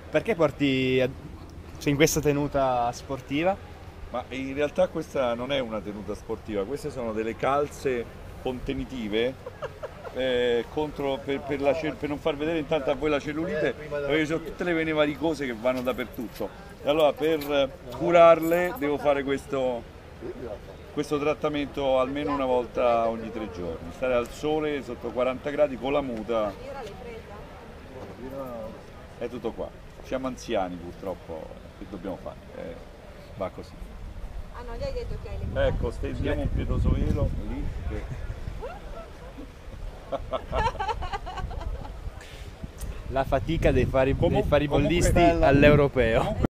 Perché sei in questa tenuta sportiva? Ma in realtà questa non è una tenuta sportiva, queste sono delle calze contenitive per non far vedere intanto a voi la cellulite, perché ci sono tutte le vene varicose che vanno dappertutto. E allora per curarle devo fare questo trattamento almeno una volta ogni 3 giorni, stare al sole sotto 40 gradi con la muta, è tutto qua. Siamo anziani purtroppo, che dobbiamo fare? Va così. Ah no, gli hai detto che hai le Ecco, stendiamo un pietoso velo lì. La fatica dei Comunque faribollisti bella. all'europeo.